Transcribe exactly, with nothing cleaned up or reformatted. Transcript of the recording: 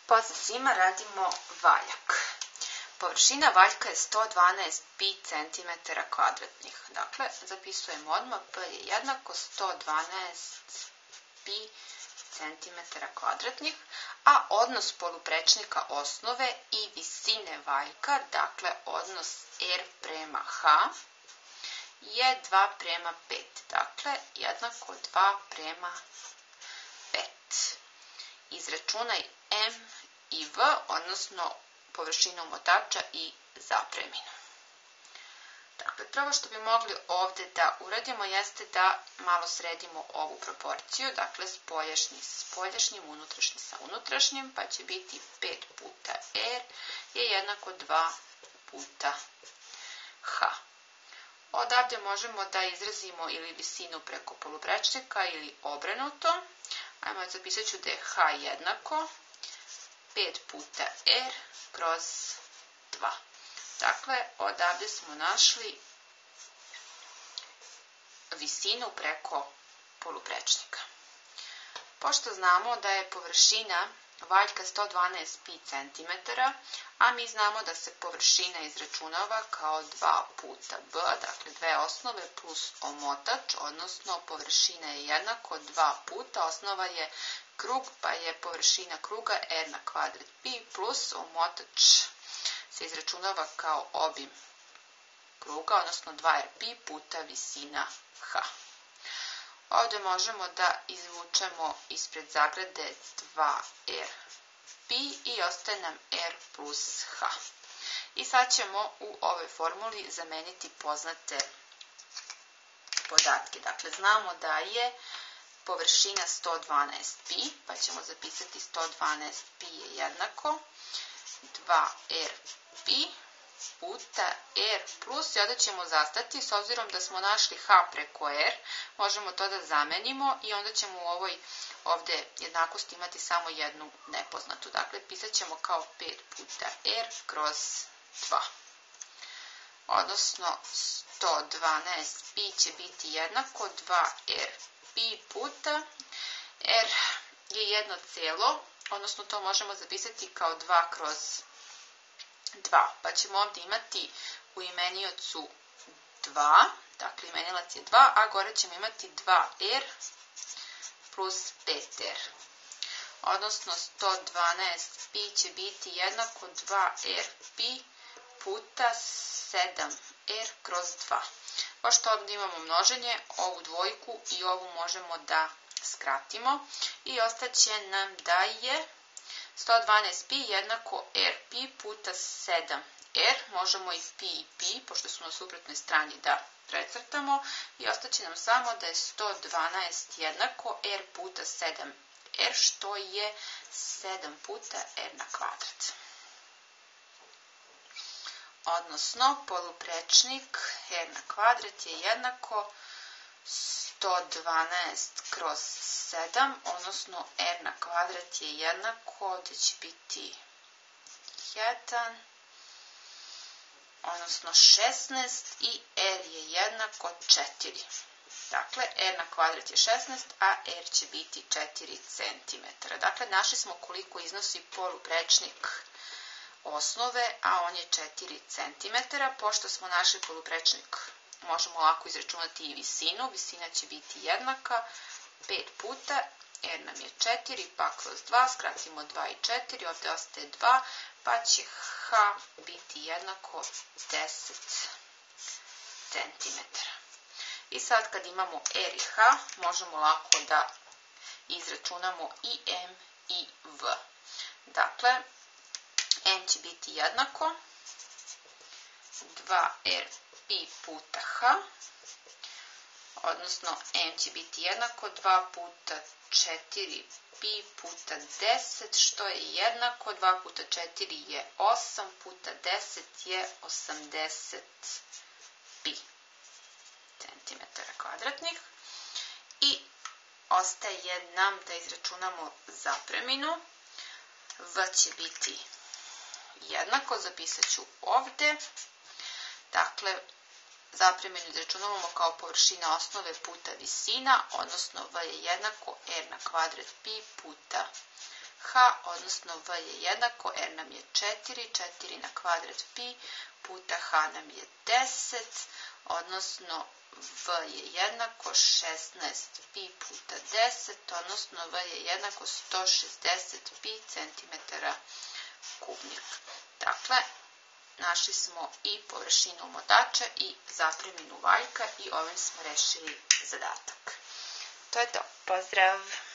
Pozdrav svima, radimo valjak. Površina valjka je sto dvanaest pi centimetara kvadratnih. Dakle, zapisujemo odmah, P je jednako sto dvanaest pi centimetara kvadratnih, a odnos poluprečnika osnove i visine valjka, dakle odnos R prema H, je dva prema pet. Dakle, jednako dva prema pet. Izračunaj M i V, odnosno površinu omotača i zapreminu. Dakle, prvo što bi mogli ovde da uradimo jeste da malo sredimo ovu proporciju, dakle spoljašnji s spoljašnjim, unutrašnji sa unutrašnjim, pa će biti pet puta R je jednako dva puta H. Odavde možemo da izrazimo ili visinu preko poluprečnika ili obrnuto. Ajmo, zapisat ću da je H jednako pet puta R kroz dva. Dakle, odavde smo našli visinu preko poluprečnika. Pošto znamo da je površina valjka sto dvanaest pi centimetara, a mi znamo da se površina izračunava kao dva puta B, dakle dve osnove plus omotač, odnosno površina je jednako dva puta, osnova je krug, pa je površina kruga R na kvadrat pi plus omotač se izračunava kao obim kruga, odnosno dva R pi puta visina H. Ovde možemo da izvučemo ispred zagrade dva R pi i ostaje nam R plus H. I sad ćemo u ovoj formuli zameniti poznate podatke. Dakle, znamo da je površina sto dvanaest pi, pa ćemo zapisati sto dvanaest pi je jednako dva R pi puta R plus, i onda ćemo zastati, s obzirom da smo našli H preko R, možemo to da zamenimo i onda ćemo u ovoj ovde jednakosti imati samo jednu nepoznatu. Dakle, pisat ćemo kao pet puta R kroz dva. Odnosno, sto dvanaest pi će biti jednako dva R pi puta R je jedno celo, odnosno to možemo zapisati kao dva kroz dva, pa ćemo ovde imati u imeniocu dva, dakle imenilac je dva, a gore ćemo imati dva R plus pet R. Odnosno sto dvanaest pi će biti jednako dva R pi puta sedam R kroz dva. Pošto ovde imamo množenje, ovu dvojku i ovu možemo da skratimo i ostaće nam da je sto dvanaest pi jednako R pi puta sedam R, možemo i pi i pi, pošto smo na suprotnoj strani, da precrtamo, i ostaće nam samo da je sto dvanaest jednako R puta sedam R, što je sedam puta R na kvadrat. Odnosno, poluprečnik R na kvadrat je jednako sto dvanaest kroz sedam, odnosno R na kvadrat je jednako, ovde će biti jedan, odnosno šesnaest, i R je jednako četiri. Dakle, R na kvadrat je šesnaest, a R će biti četiri centimetara. Dakle, našli smo koliko iznosi poluprečnik osnove, a on je četiri centimetara. Pošto smo našli poluprečnik, možemo lako izračunati i visinu. Visina će biti jednaka pet puta, R nam je četiri, pa kroz dva, skratimo dva i četiri, ovde ostaje dva, pa će H biti jednako deset centimetara. I sad kad imamo R i H, možemo lako da izračunamo i M i V. Dakle, M će biti jednako dva R pi puta H, odnosno M će biti jednako dva puta četiri pi puta deset, što je jednako, dva puta četiri je osam, puta deset je osamdeset pi centimetara kvadratnih. I ostaje nam da izračunamo zapreminu. V će biti jednako, zapisat ću ovde. Dakle, zapreminu izračunavamo kao površina osnove puta visina, odnosno V je jednako R na kvadrat pi puta h, odnosno v je jednako, r nam je četiri, četiri na kvadrat pi puta h nam je deset, odnosno v je jednako šesnaest pi puta deset, odnosno v je jednako sto šezdeset pi centimetara kubnih. Dakle, našli smo i površinu omotača i zapreminu valjka i ovim smo rešili zadatak. To je to. Pozdrav!